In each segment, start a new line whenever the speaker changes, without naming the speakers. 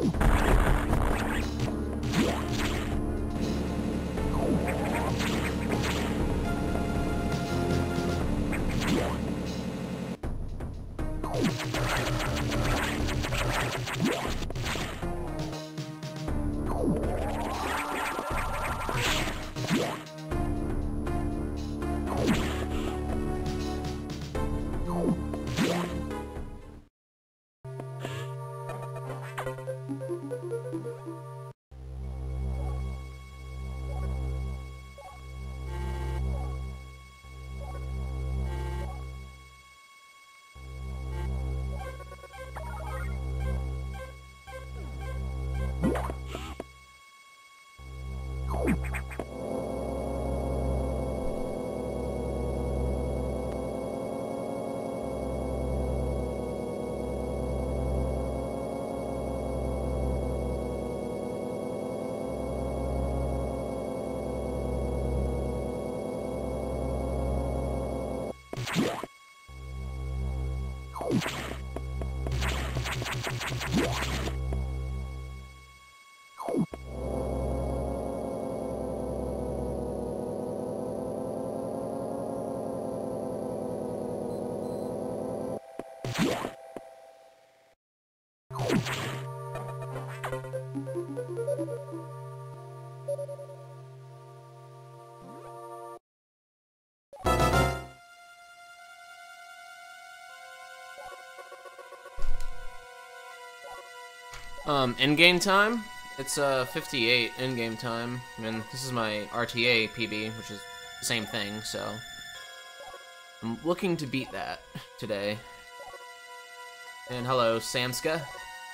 In-game time? It's 58 in-game time. I mean, this is my RTA PB, which is the same thing, so I'm looking to beat that today. And hello, Samska.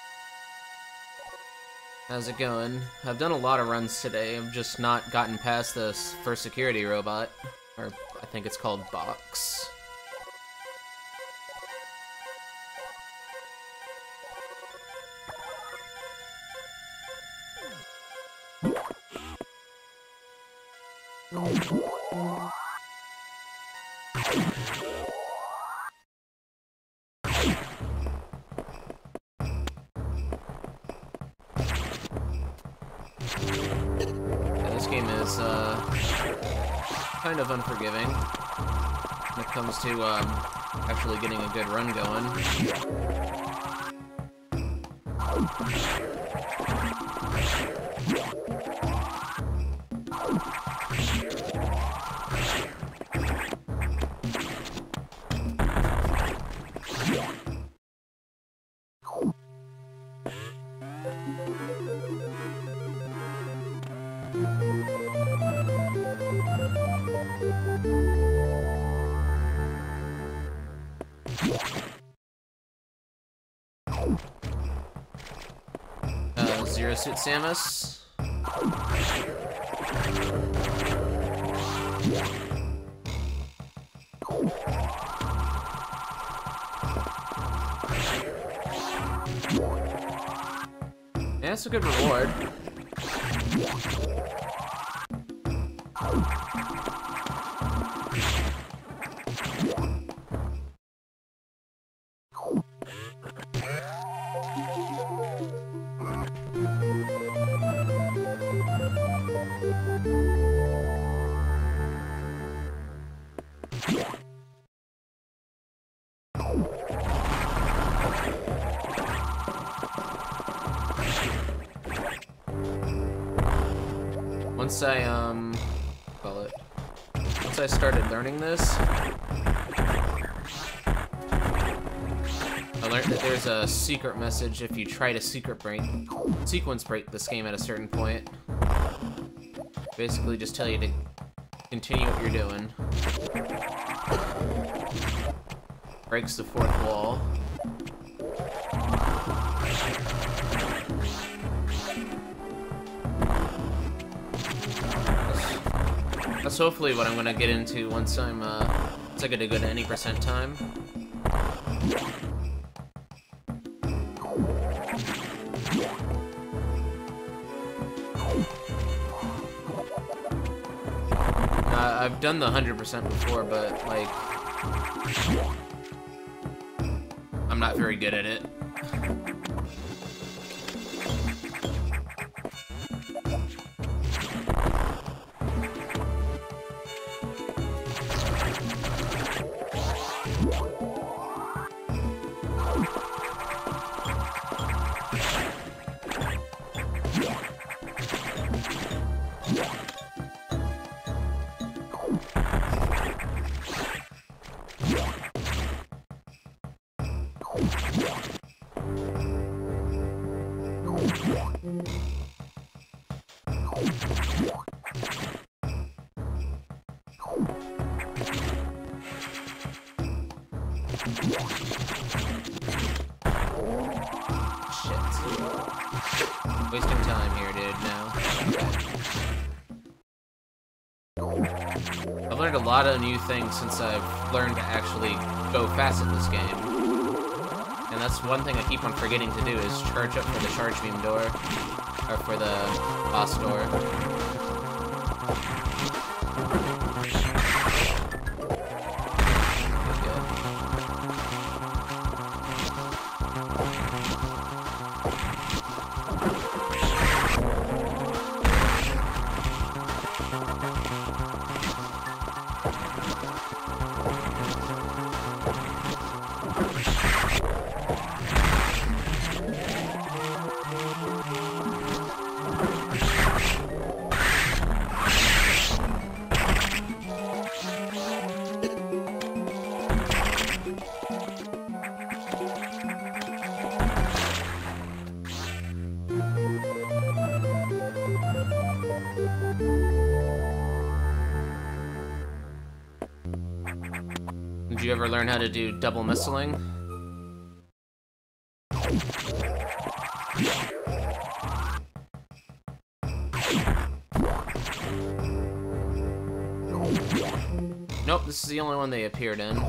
How's it going? I've done a lot of runs today. I've just not gotten past this first security robot, or I think it's called Box. Kind of unforgiving when it comes to actually getting a good run going. Zero Suit Samus. Yeah, that's a good reward. Once I started learning this, I learned that there's a secret message if you try to sequence break this game at a certain point. Basically just tell you to continue what you're doing. Breaks the fourth wall. That's hopefully what I'm gonna get into once I get a good any percent time. I've done the 100% before, but like, I'm not very good at it. Wasting time here, dude, now. I've learned a lot of new things since I've learned to actually go fast at this game. And that's one thing I keep on forgetting to do, is charge up for the charge beam door. Or for the boss door. Did you ever learn how to do double missiling? Nope, this is the only one they appeared in.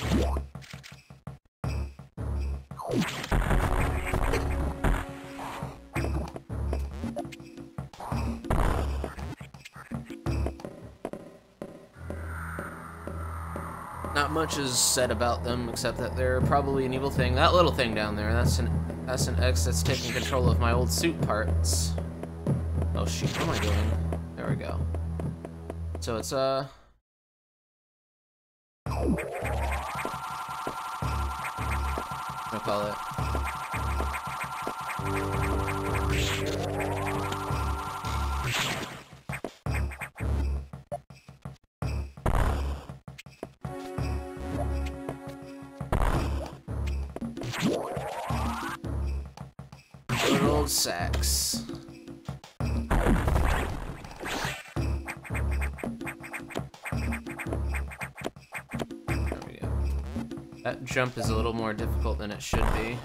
Not much is said about them, except that they're probably an evil thing. That little thing down there, that's an X that's taking control of my old suit parts. Oh shoot, what am I doing? There we go. So it's, I'll call it. Good old sax. There we go. That jump is a little more difficult than it should be.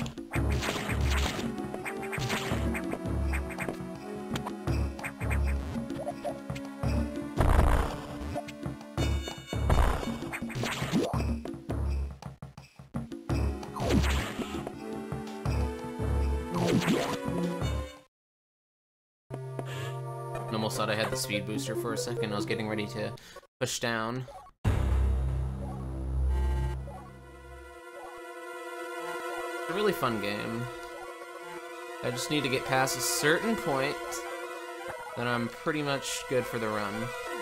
I almost thought I had the speed booster for a second. I was getting ready to push down. It's a really fun game. I just need to get past a certain point, then I'm pretty much good for the run.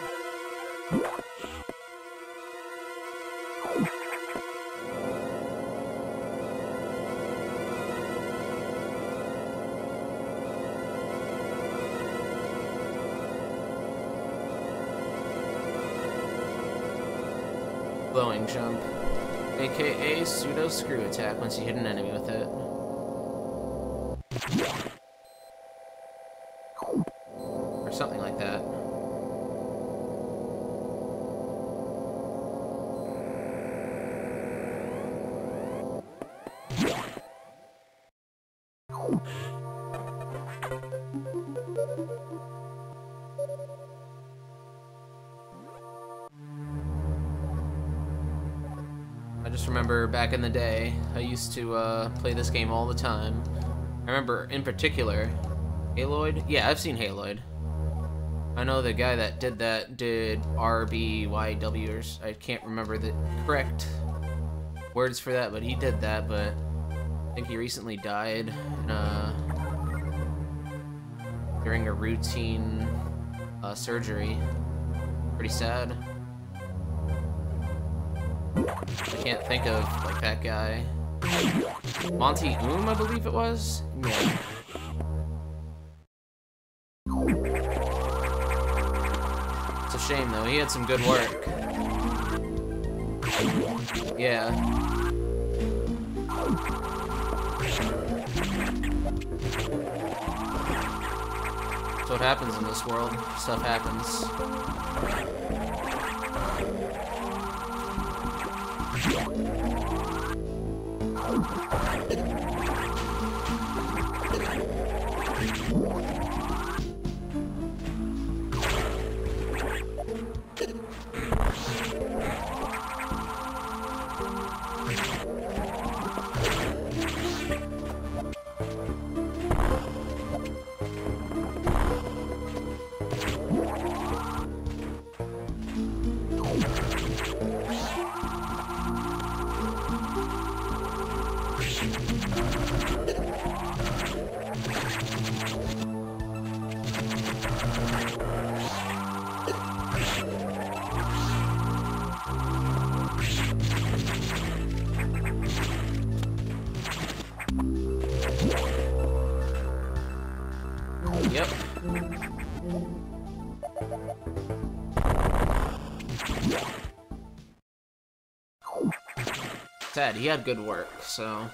Blowing jump, aka pseudo screw attack once you hit an enemy with it. Or something like that. I just remember back in the day, I used to play this game all the time. I remember in particular, Haloid? Yeah, I've seen Haloid. I know the guy that did that did RBYW, or I can't remember the correct words for that, but he did that, but I think he recently died in during a routine surgery. Pretty sad. I can't think of, like, that guy. Monty I believe it was? Yeah. It's a shame, though. He had some good work. Yeah. That's what happens in this world. Stuff happens. Yep. Sad, he had good work, so...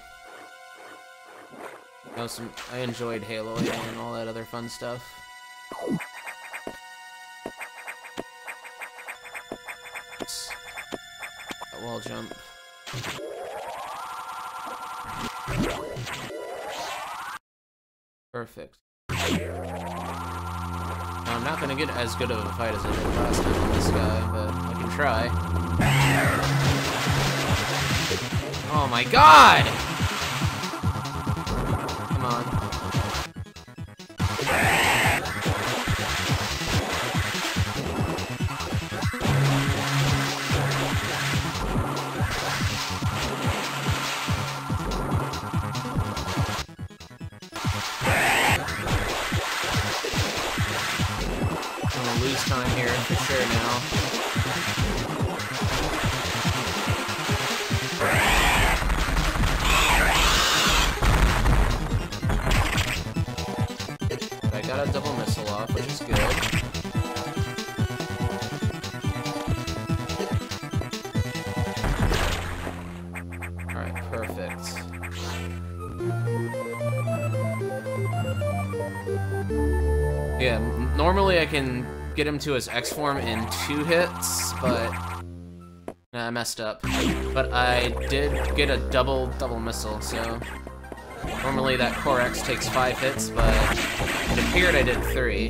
I enjoyed Halo and all that other fun stuff. That wall jump. Perfect. Now, I'm not gonna get as good of a fight as I did last time on this guy, but I can try. Oh my god! Come on. I'm gonna lose time here for sure now. I got a double missile off, which is good. Alright, perfect. Yeah, normally I can get him to his X form in 2 hits, but I messed up. But I did get a double missile, so normally that Core X takes 5 hits, but it appeared I did 3.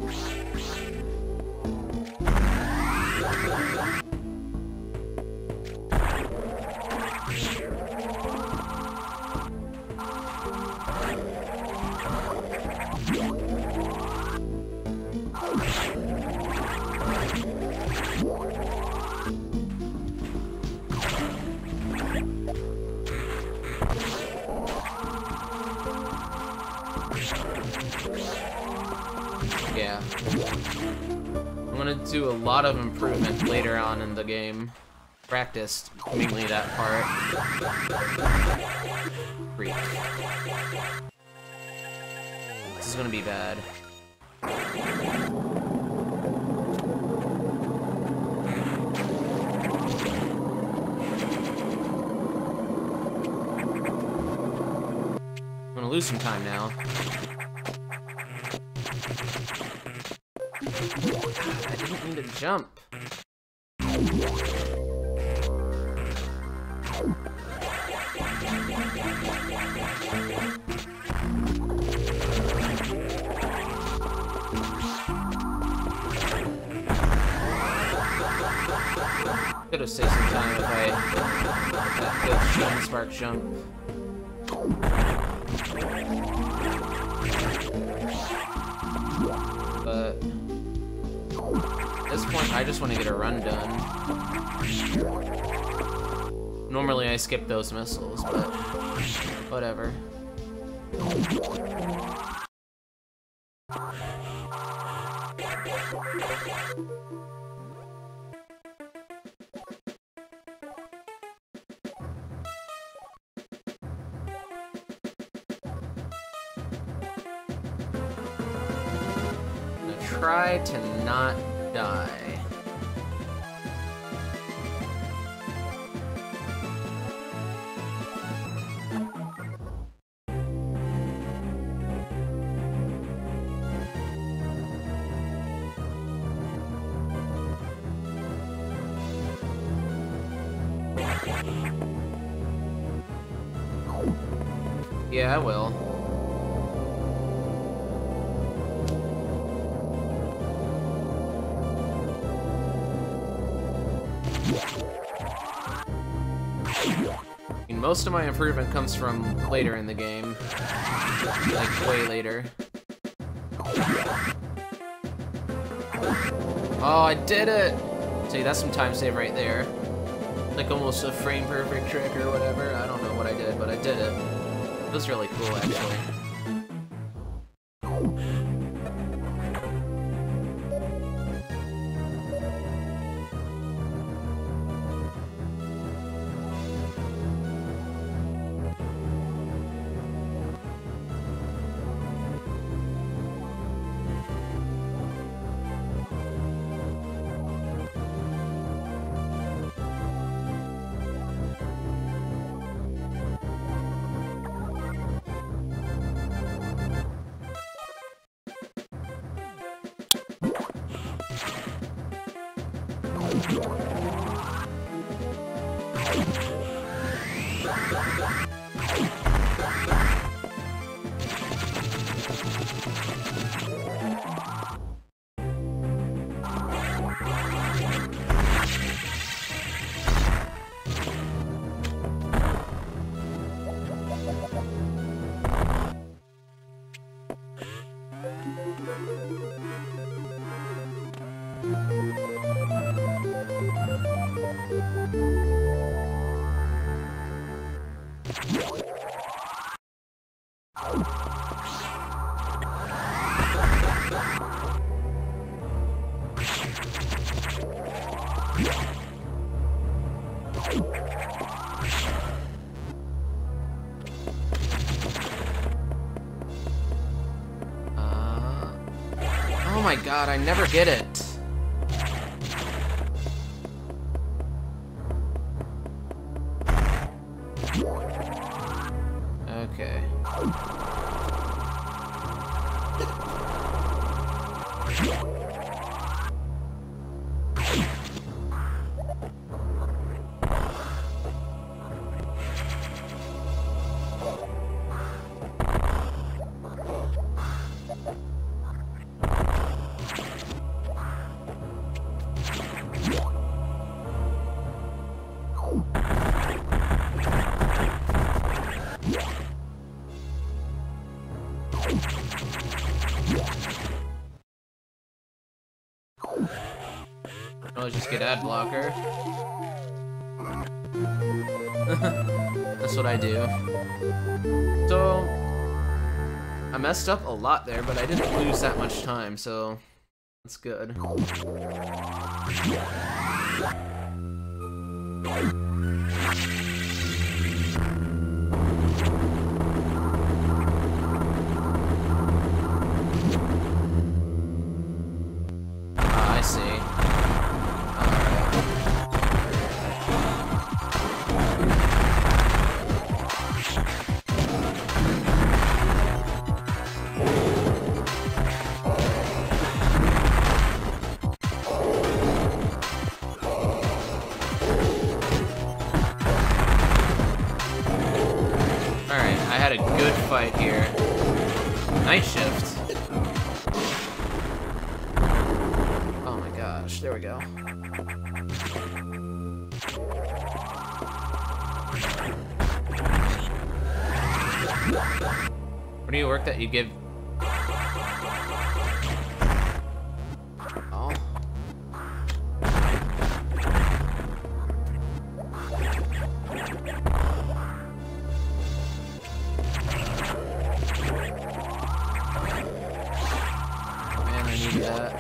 Yeah. I'm gonna do a lot of improvement later on in the game. Practice mainly that part. Freak. This is gonna be bad. I'm gonna lose some time now. I didn't mean to jump. Could have saved some time if I that good shine spark jump. But at this point, I just want to get a run done. Normally, I skip those missiles, but whatever. Try to not die. Yeah, I will. Most of my improvement comes from later in the game. Like, way later. Oh, I did it! See, that's some time save right there. Like, almost a frame perfect trick or whatever. I don't know what I did, but I did it. It was really cool, actually. Oh my god, I never get it. Okay. I'll just get ad blocker. That's what I do. So, I messed up a lot there, but I didn't lose that much time, so that's good. I see. Alright, I had a good fight here. Night shift. Oh my gosh, there we go. Where do you work that you give? Oh. Man, I need that.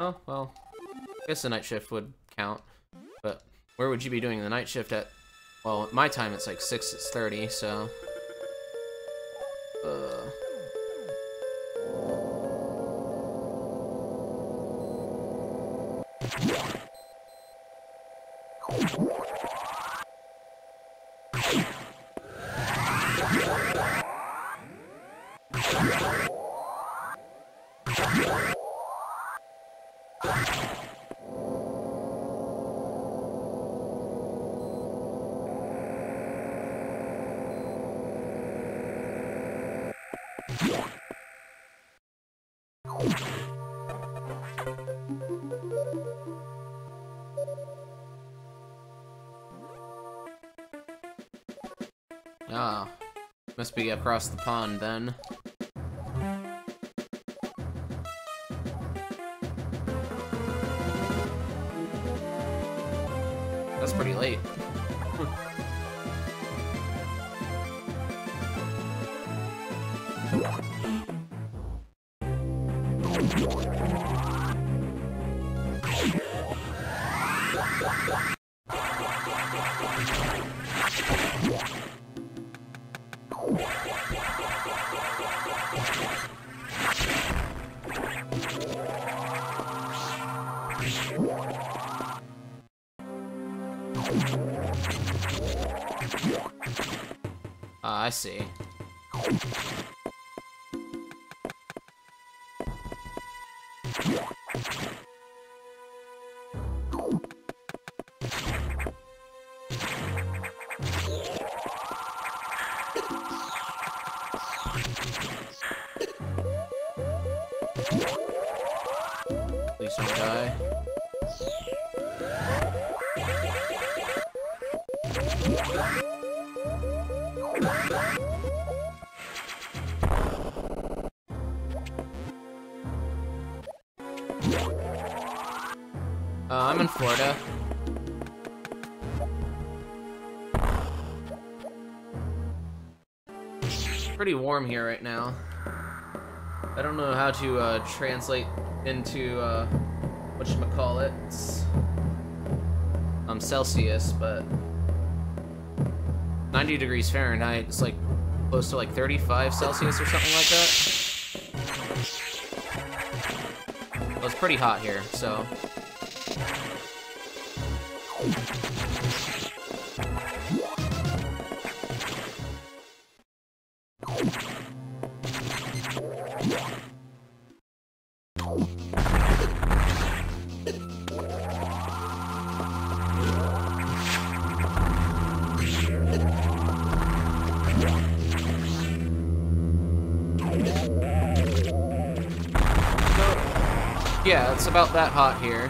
Oh, well, I guess the night shift would count. But where would you be doing the night shift at? Well, at my time it's like 6:30, so... Ah, must be across the pond then. That's pretty late. I see. Please don't die. I'm in Florida. Pretty warm here right now. I don't know how to translate into whatchamacallit, Celsius, but 90 degrees Fahrenheit, it's like close to like 35 Celsius or something like that. Well, it's pretty hot here, so. Yeah, it's about that hot here.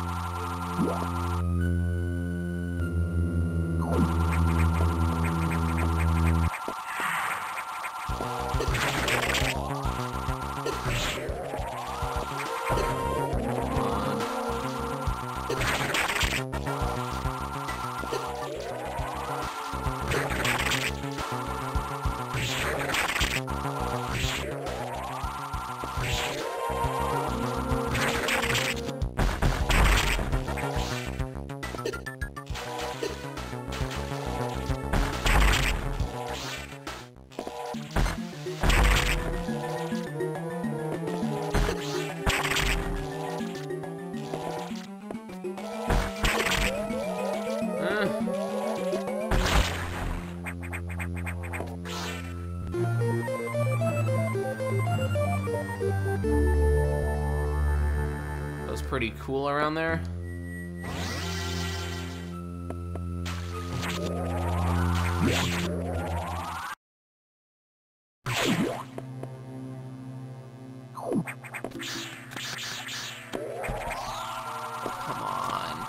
Pretty cool around there. Come on.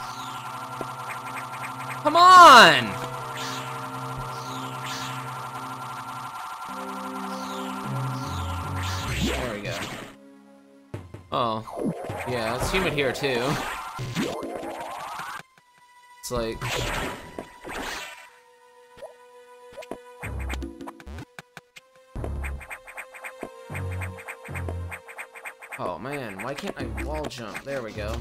Come on! There we go. Oh. Yeah, it's humid here too. It's like... Oh man, Why can't I wall jump? There we go.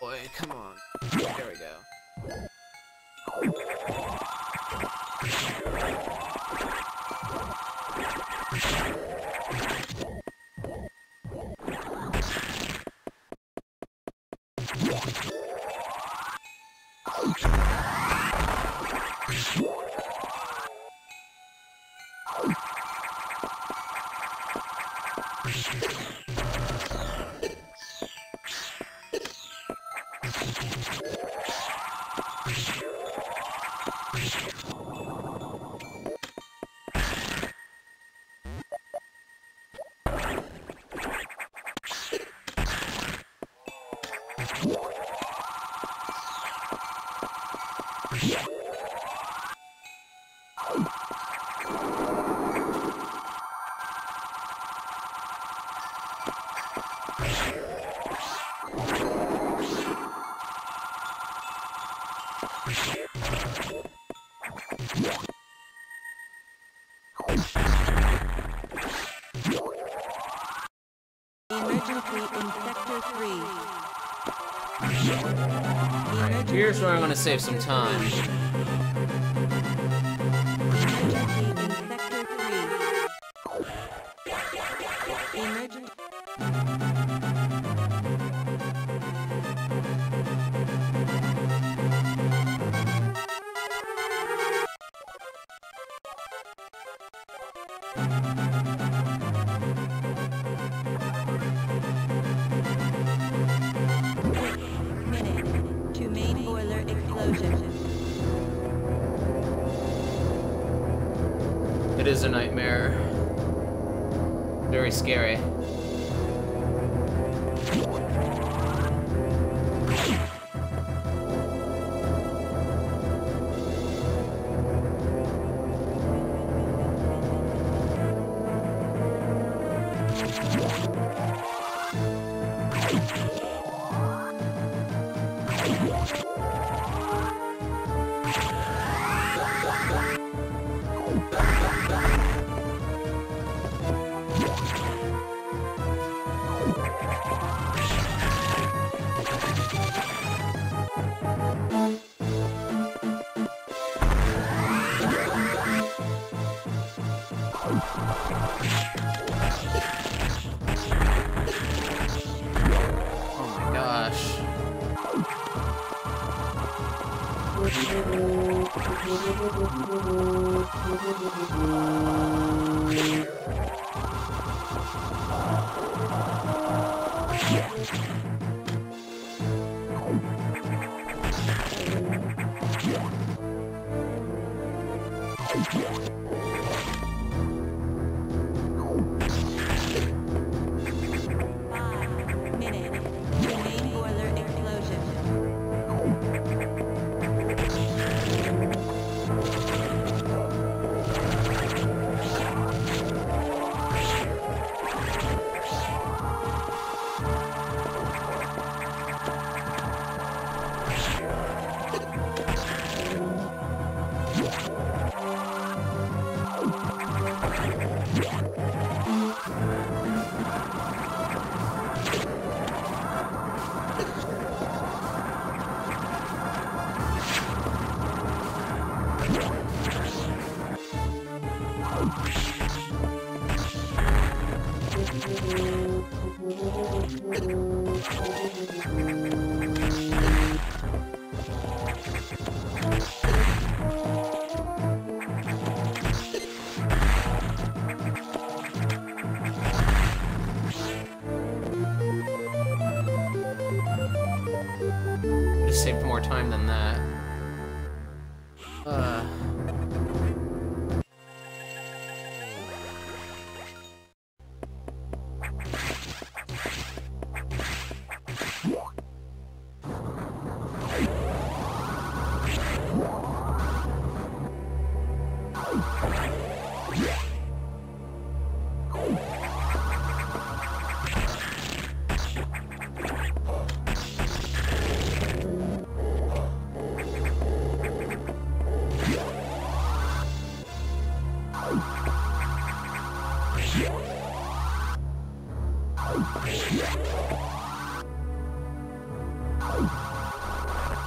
boy, come on. There we go.
Emergency in Sector 3.
Alright, here's where I'm gonna save some time.
Emergency in Sector 3. Emergency. To main boiler explosion.
It is a nightmare. Very scary. Oh my gosh. Just saved more time than that.
Yeah.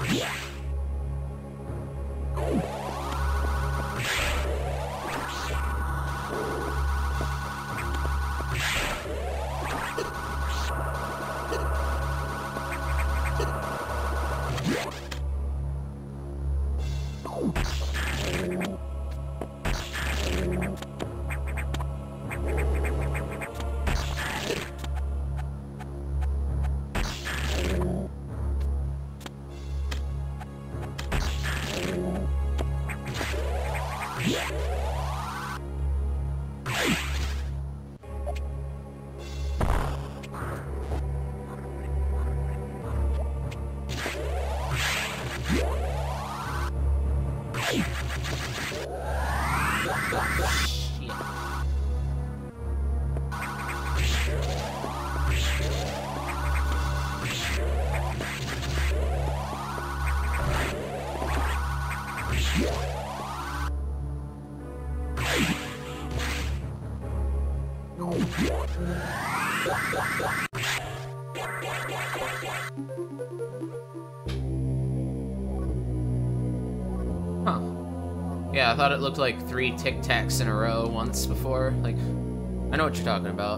Huh. Yeah, I thought it looked like 3 Tic Tacs in a row once before. Like, I know what you're talking about.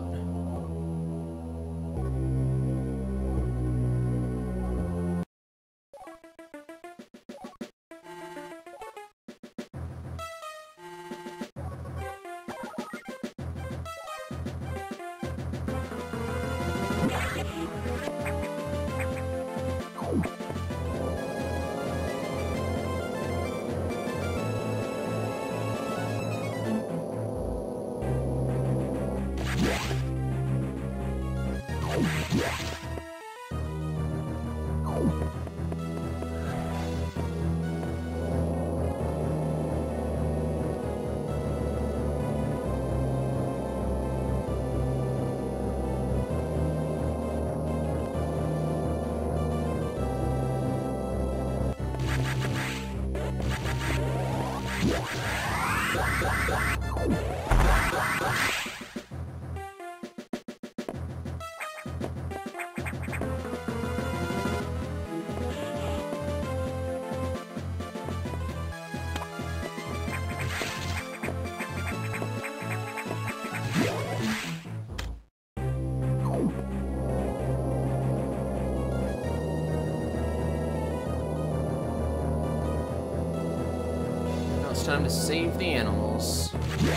Now it's time to save the animals.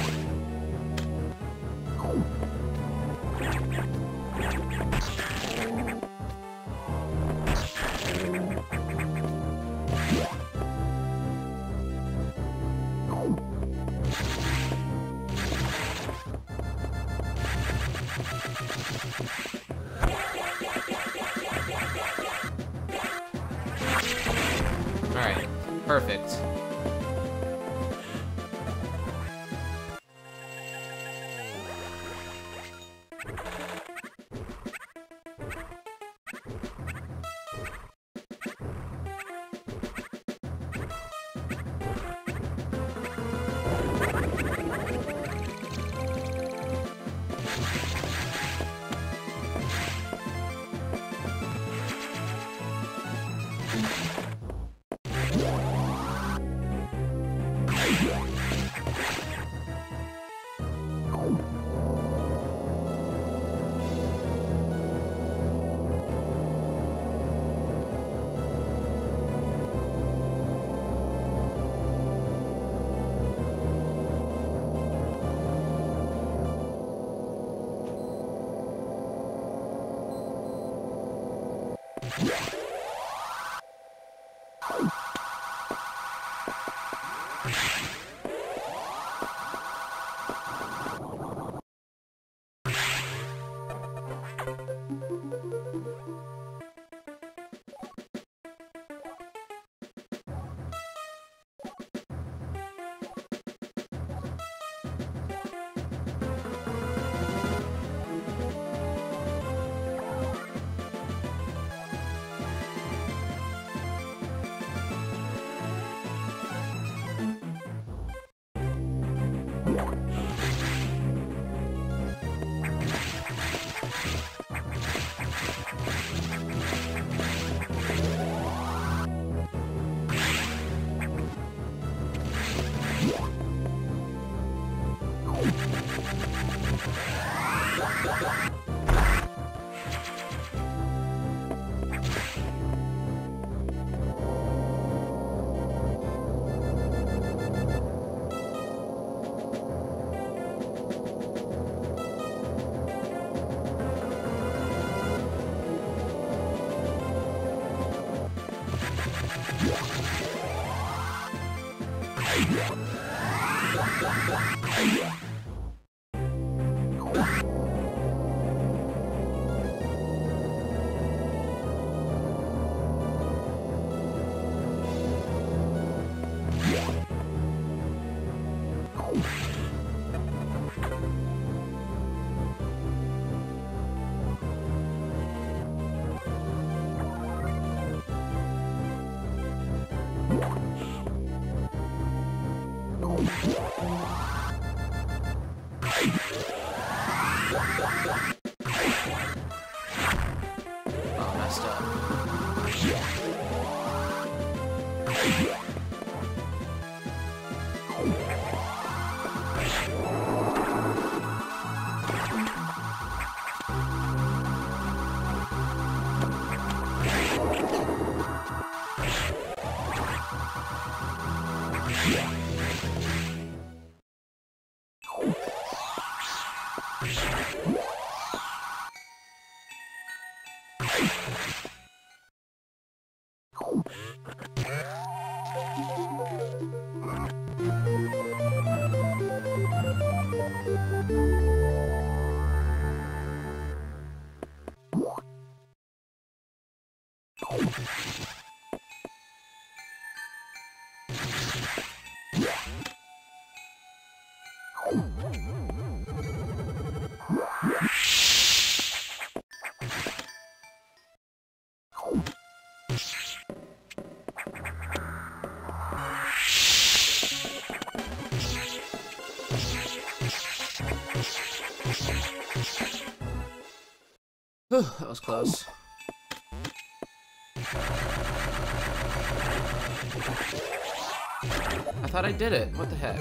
Alright, perfect. Oh, messed up. Whew, that was close. I thought I did it. What the heck?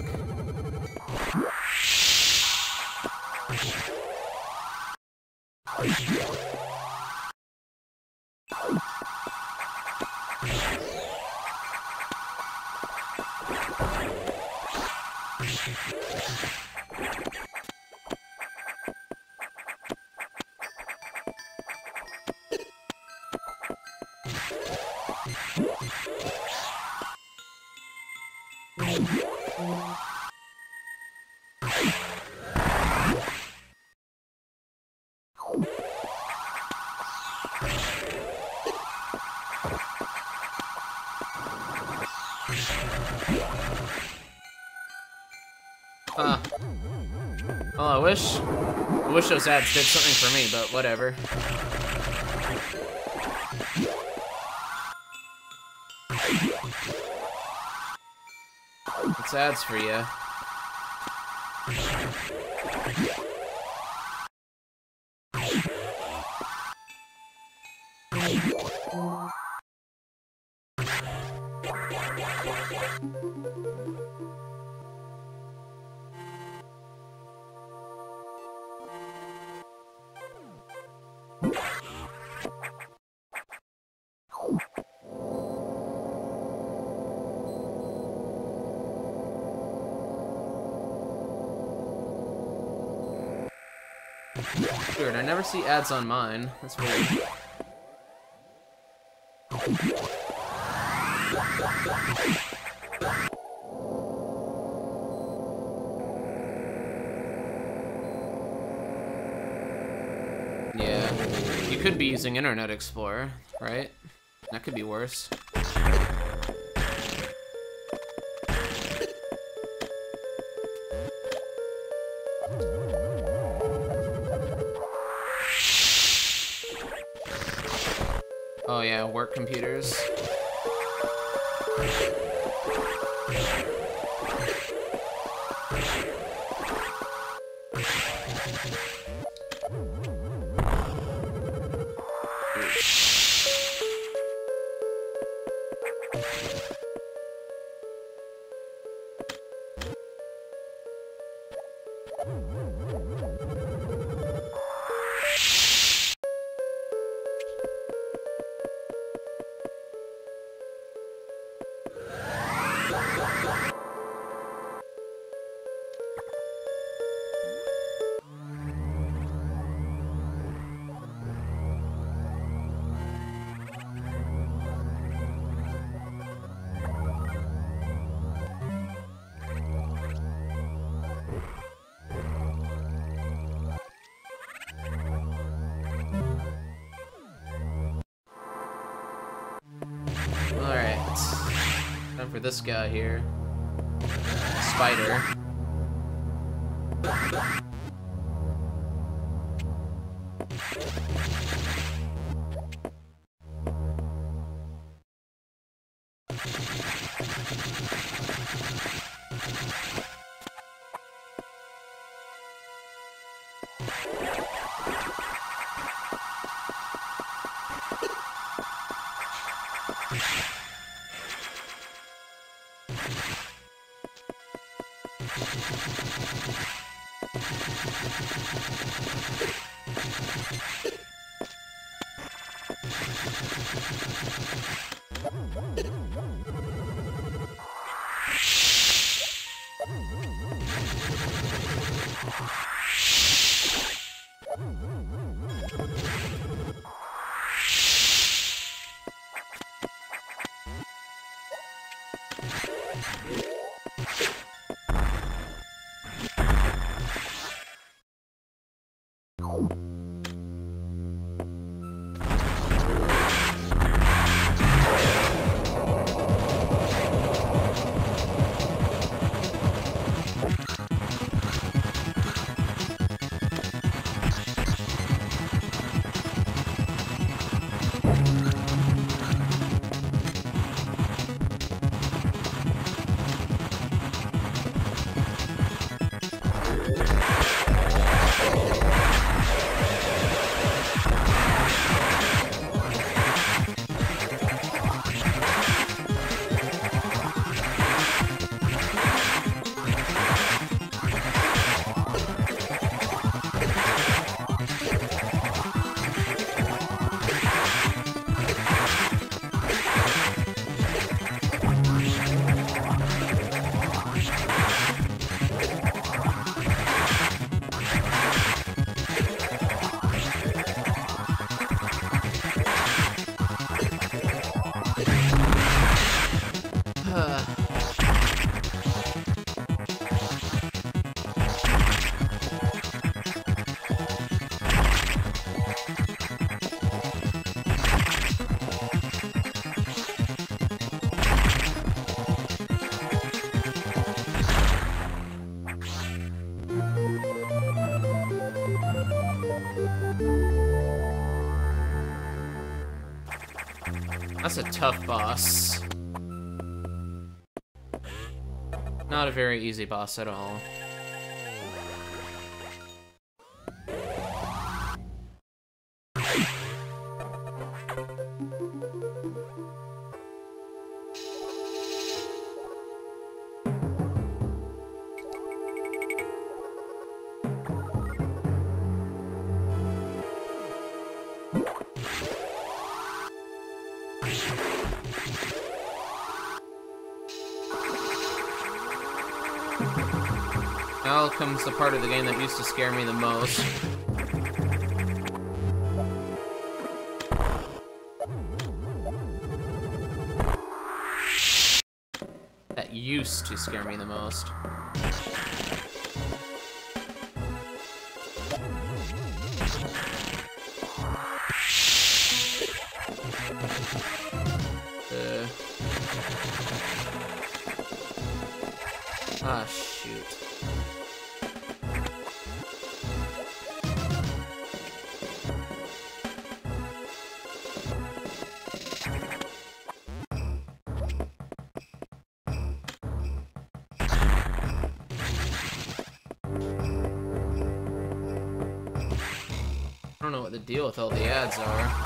Well, I wish those ads did something for me, but whatever. It's ads for you. Weird, I never see ads on mine. That's weird. Yeah, you could be using Internet Explorer, right? That could be worse. Oh yeah, work computers. Alright. Time for this guy here. Spider. That's a tough boss. Not a very easy boss at all. Now comes the part of the game that used to scare me the most. That used to scare me the most. Ah, shoot. I don't know what the deal with all the ads are.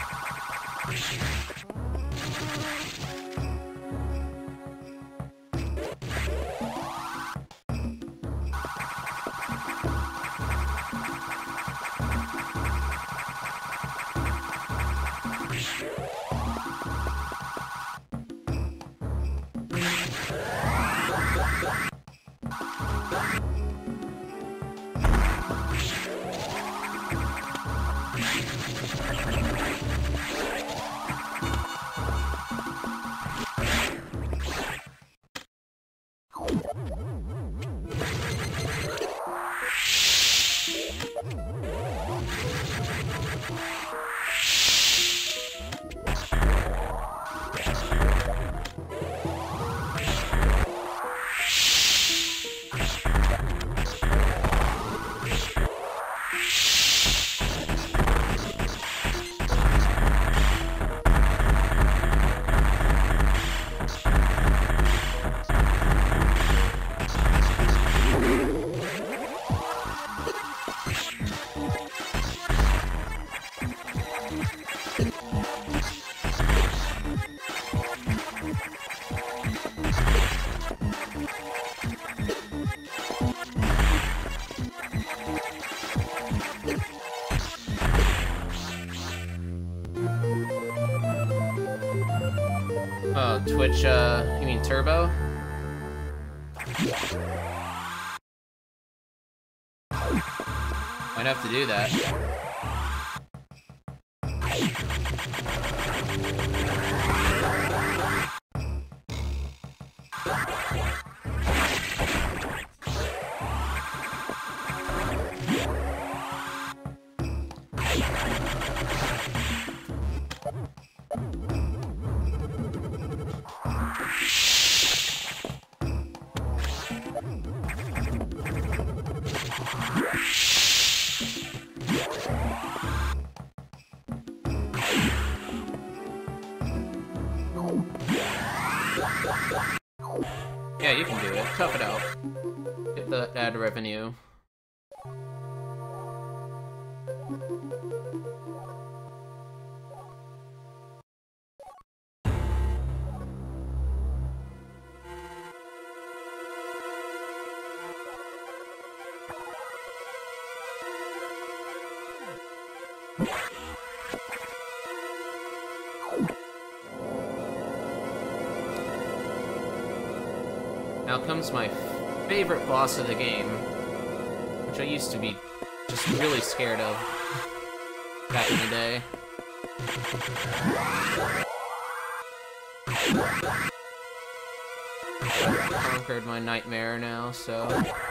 Oh, Twitch, you mean Turbo? Might have to do that. Yeah, you can do it. Tough it out. Get the ad revenue. Now comes my favorite boss of the game, which I used to be just really scared of back in the day. I've conquered my nightmare now, so...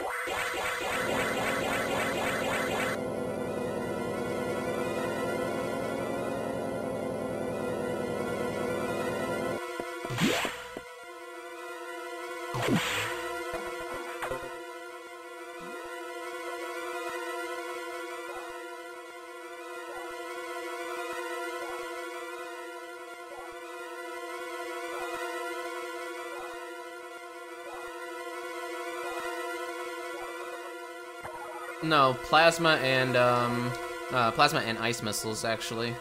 No, plasma and ice missiles, actually.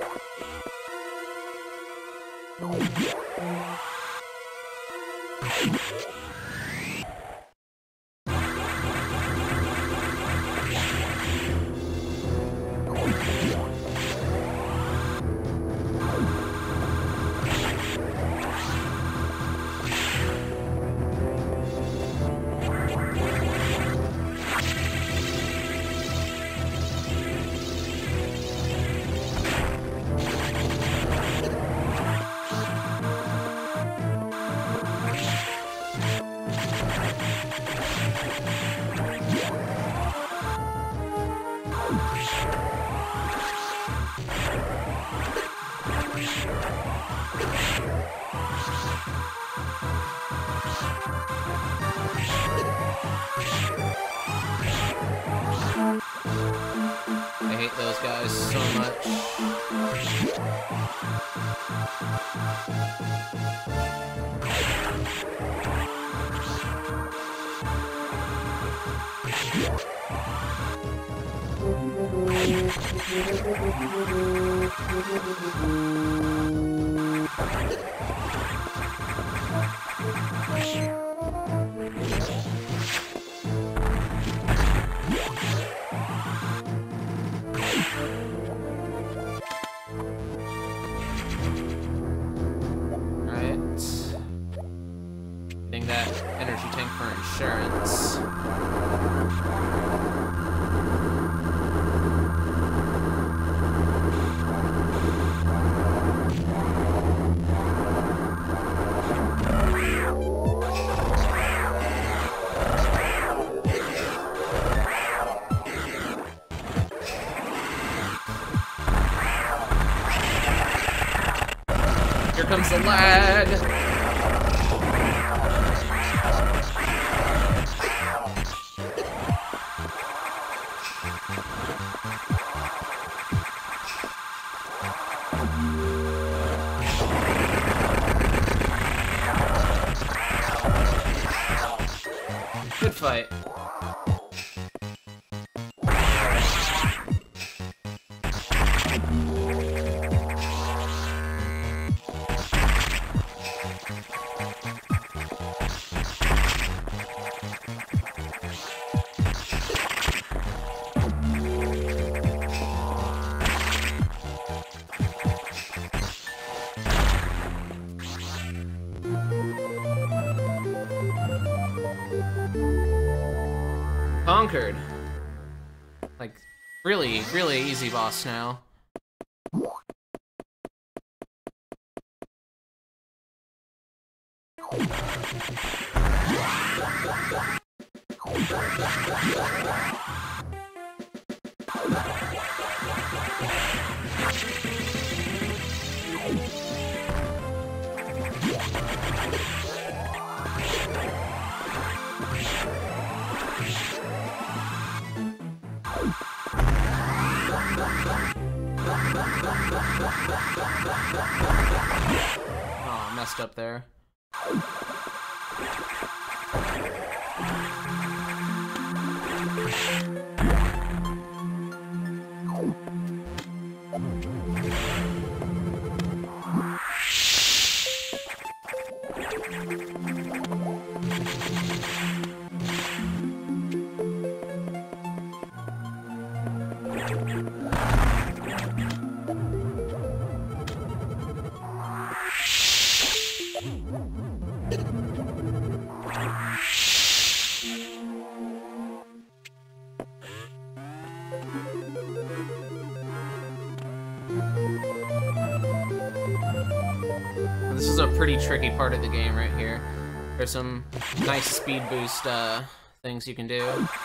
I hate those guys so much. Getting that energy tank for insurance. comes the lag. Good fight. Conquered. Like, really, really easy boss now. Oh, messed up there. This is a pretty tricky part of the game right here. There's some nice speed boost things you can do.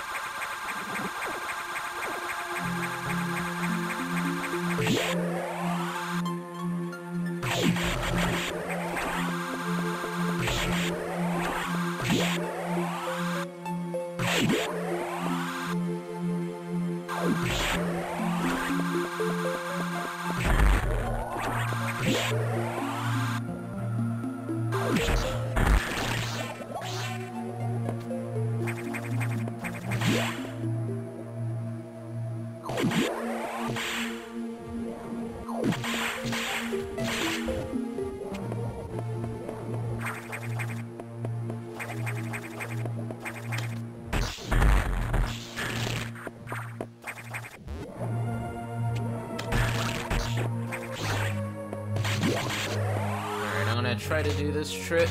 Alright, I'm gonna try to do this trick.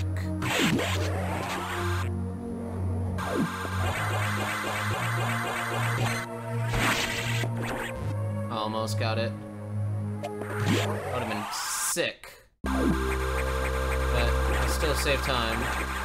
Almost got it. Would have been sick. But I still save time.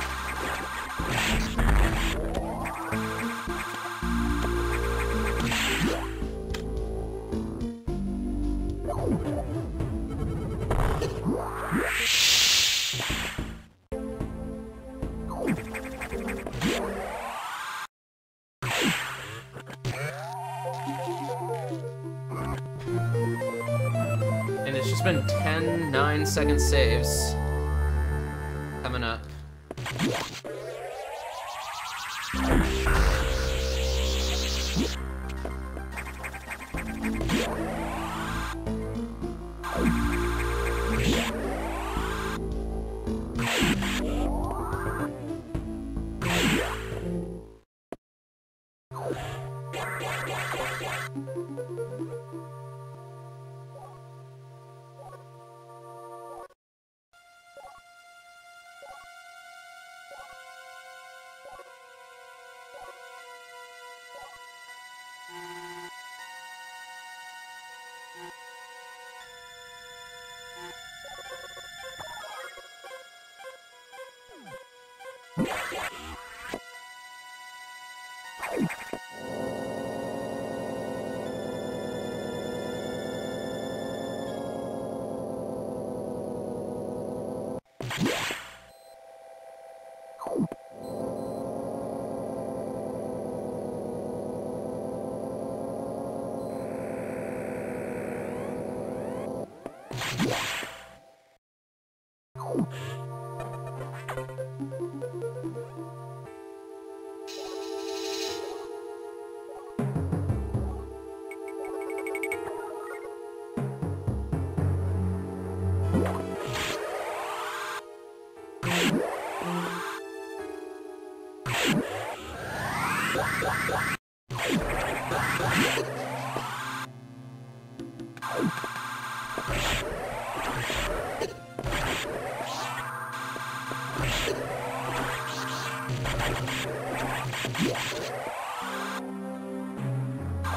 And it's just been 10 9-second saves coming up.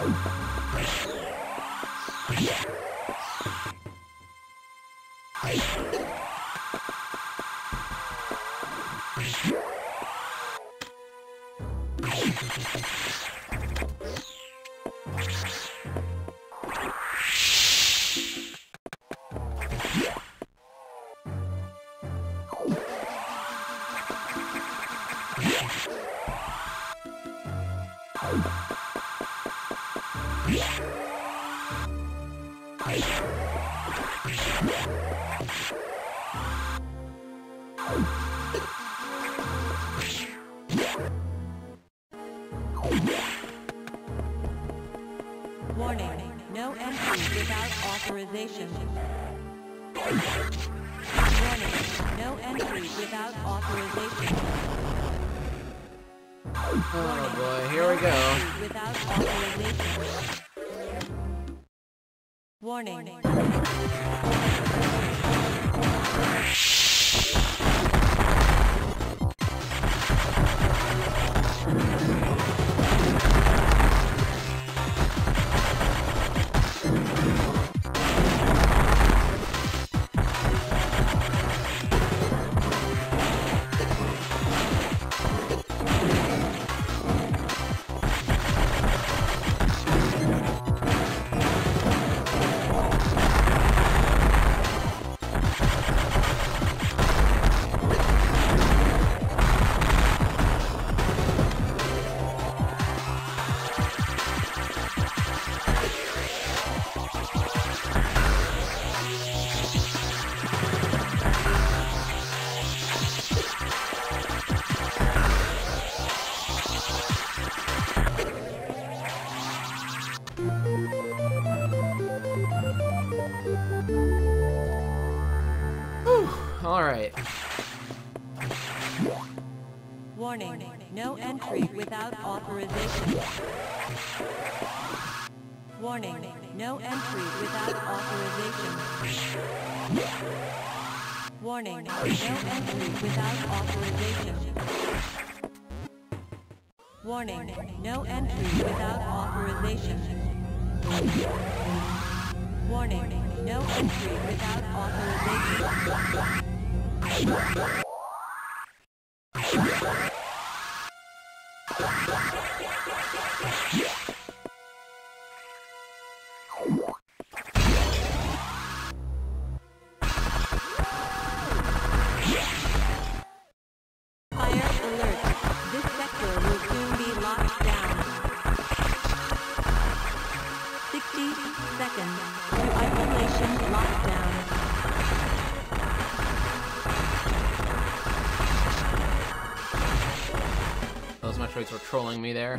Warning, no entry without authorization. Warning, no entry without authorization.
Oh boy, here we go.
Without authorization. Warning.
Alright.
Warning, no entry without authorization. Warning, no entry without authorization. Warning, no entry without authorization. Warning, no entry without authorization. Warning, no entry without authorization. Fire alert. This sector will soon be locked down. 60 seconds to isolation lockdown.
Those Metroids were trolling me there.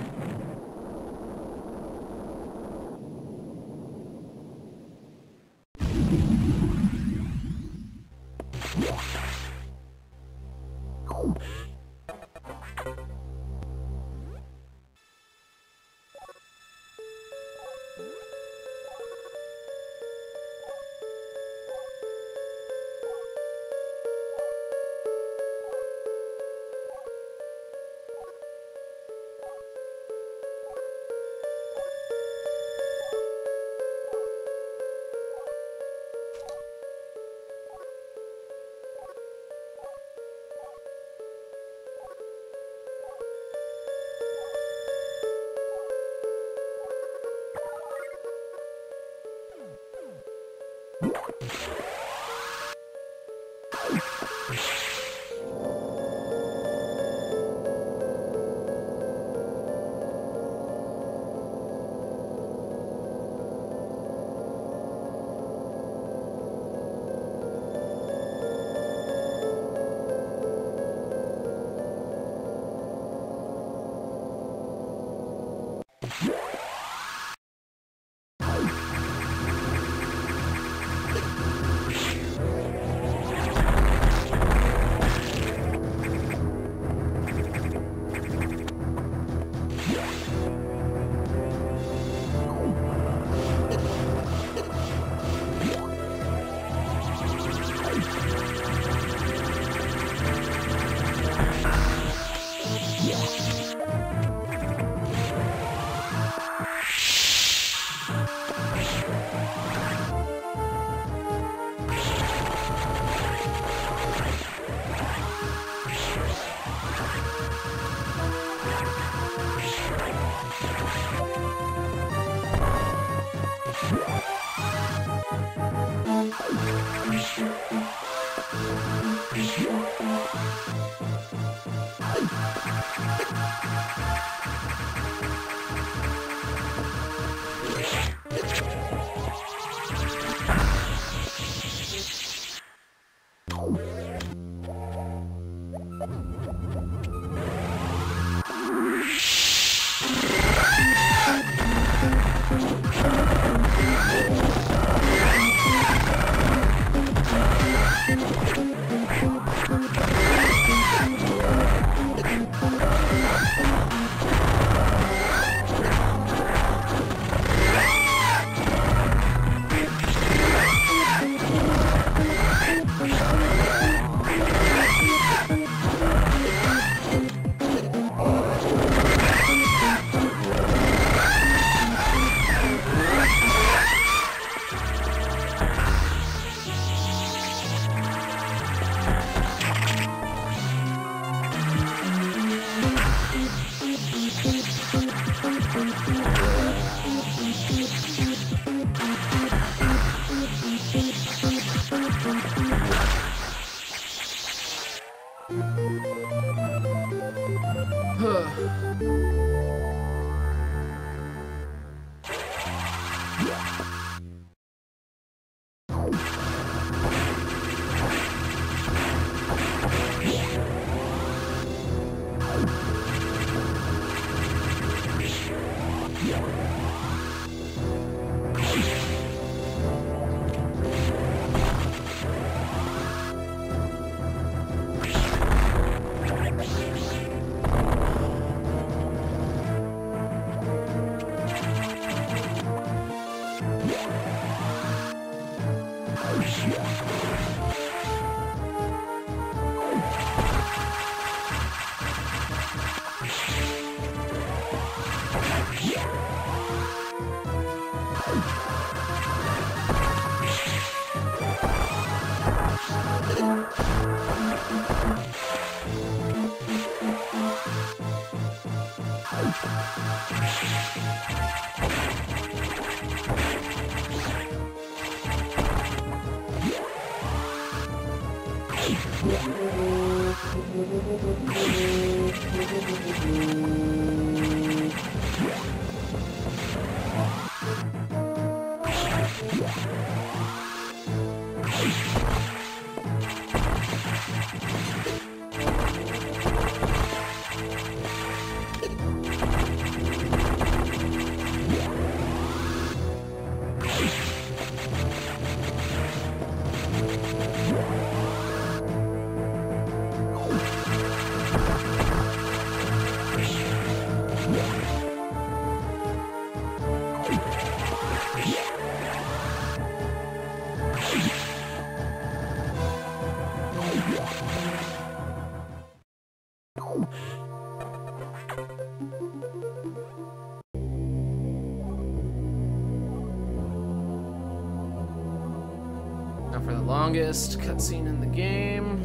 Now for the longest cutscene in the game.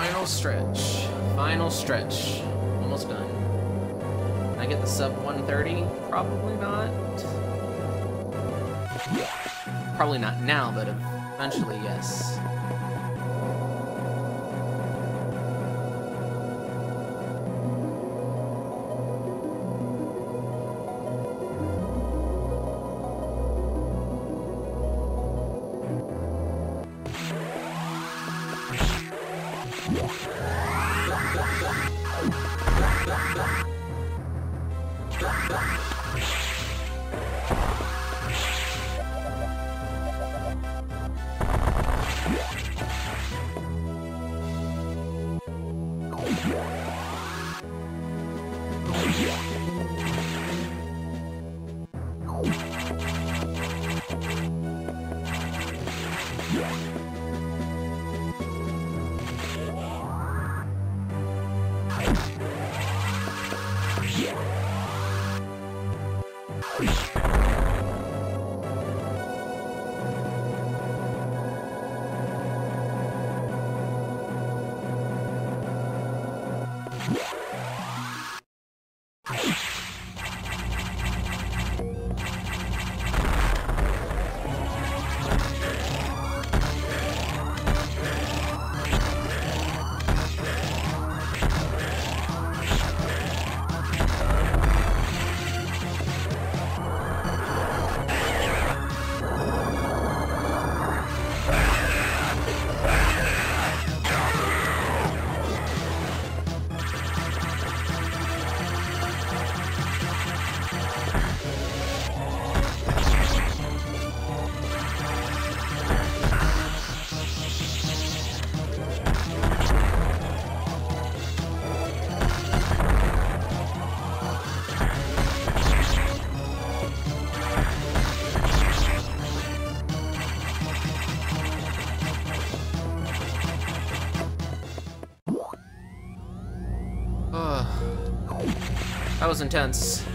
Final stretch. Final stretch. Almost done. Can I get the sub 130? Probably not. Probably not now, but eventually, yes. That was intense.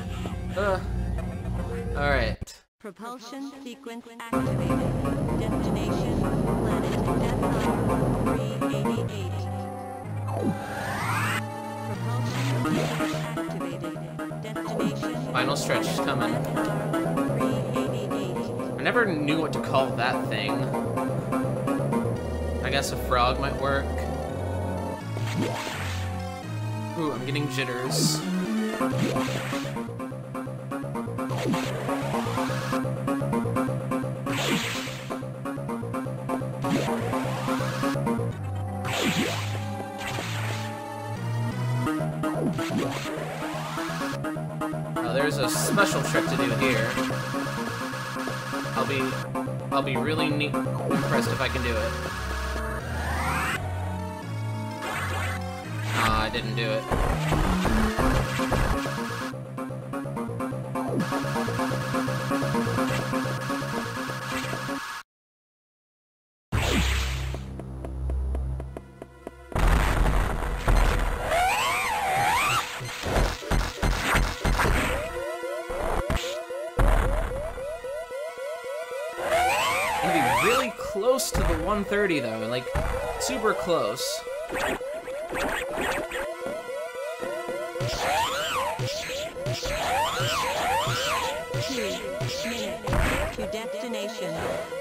Alright.
Propulsion sequence activated. Destination, planet Death Star 388. Propulsion sequence activated. Destination,
Final stretch is coming.
Death Star 388.
I never knew what to call that thing. I guess a frog might work. Ooh, I'm getting jitters. Now there's a special trick to do here. I'll be really impressed if I can do it. Ah, I didn't do it. Really close to the 130 though, like super close.
2 minutes to destination.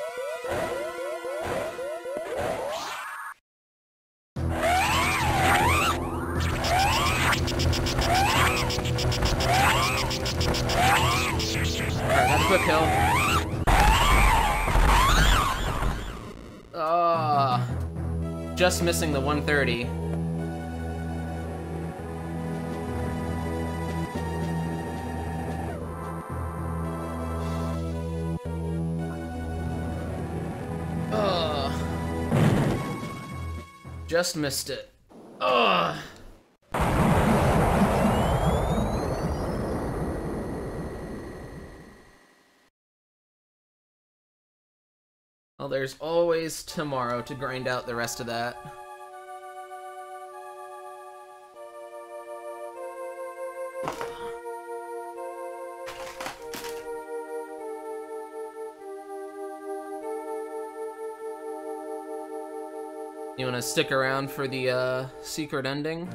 Alright, that's a quick kill. Just missing the 130. Just missed it. Ugh. Well, there's always tomorrow to grind out the rest of that. You wanna stick around for the secret ending?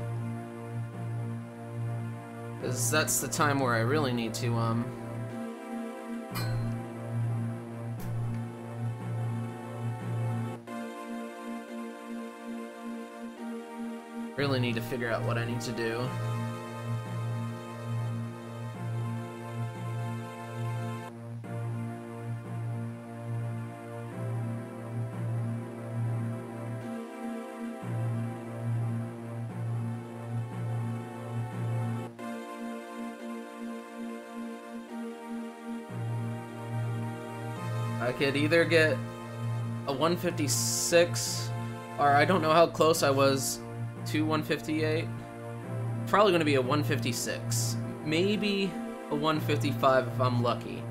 Because that's the time where I really need to really need to figure out what I need to do. I could either get a 156, or I don't know how close I was to 158. Probably going to be a 156. Maybe a 155 if I'm lucky.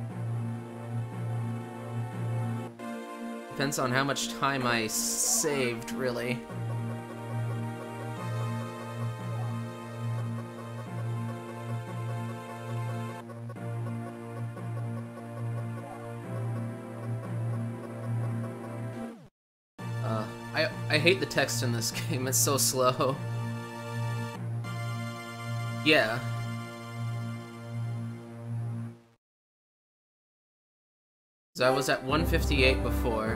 Depends on how much time I saved, really. I hate the text in this game, it's so slow. Yeah. So I was at 158 before.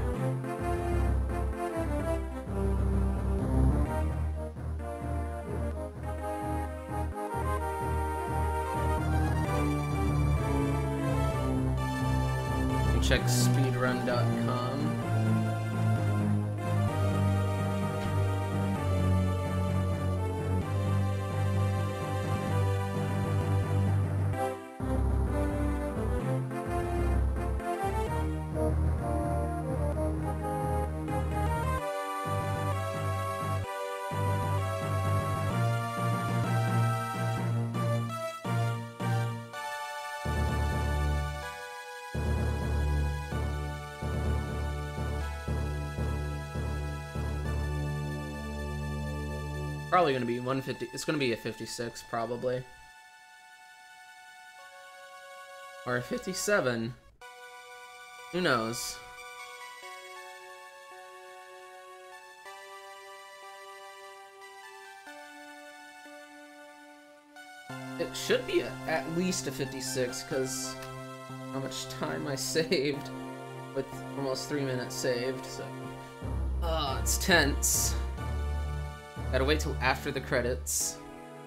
You check speedrun.com. Probably gonna be 150. It's gonna be a 56, probably. Or a 57. Who knows? It should be at least a 56, because how much time I saved with almost 3 minutes saved, so. It's tense. Gotta wait till after the credits.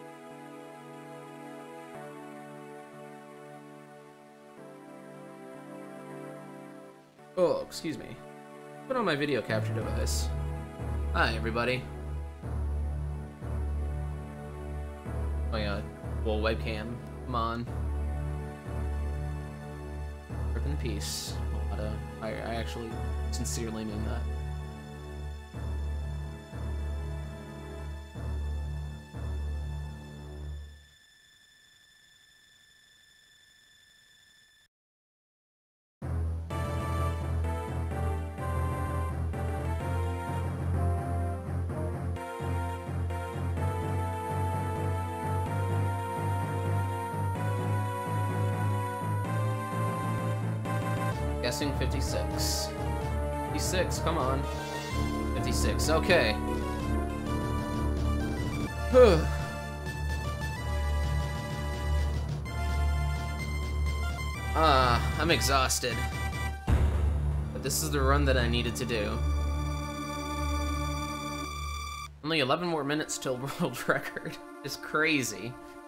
Oh, excuse me. Put on my video capture device. Hi, everybody. Oh yeah, well, webcam. Come on. Rip in peace. I actually sincerely mean that. Guessing 56. 56, come on. 56, okay. I'm exhausted. But this is the run that I needed to do. Only 11 more minutes till world record. It's crazy.